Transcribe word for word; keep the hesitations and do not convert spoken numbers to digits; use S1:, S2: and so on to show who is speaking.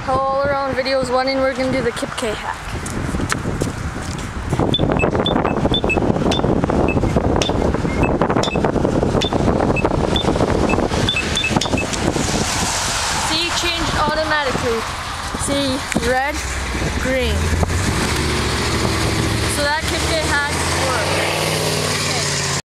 S1: all around videos one and we're gonna do the Kipkay hack. See, changed automatically. See, red, green.